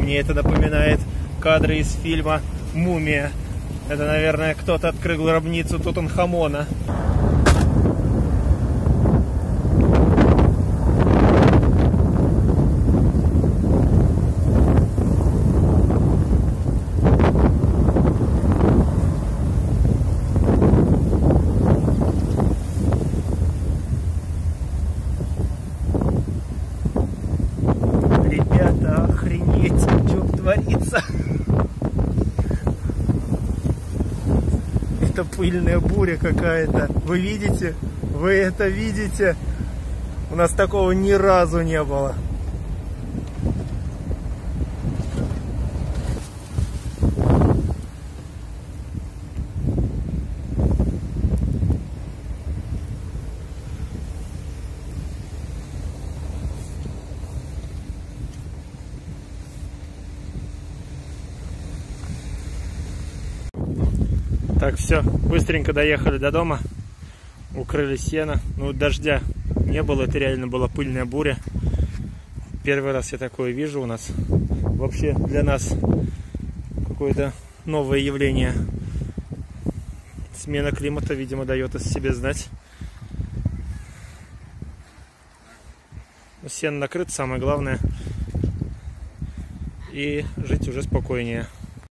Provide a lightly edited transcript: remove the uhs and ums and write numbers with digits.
Мне это напоминает кадры из фильма «Мумия». Это, наверное, кто-то открыл гробницу Тутанхамона. Ребята, охренеть, что творится? Это пыльная буря какая-то. Вы видите? Вы это видите? У нас такого ни разу не было. Так, все, быстренько доехали до дома, укрыли сено. Ну, дождя не было, это реально была пыльная буря. Первый раз я такое вижу у нас. Вообще для нас какое-то новое явление. Смена климата, видимо, дает о себе знать. Сено накрыто, самое главное. И жить уже спокойнее.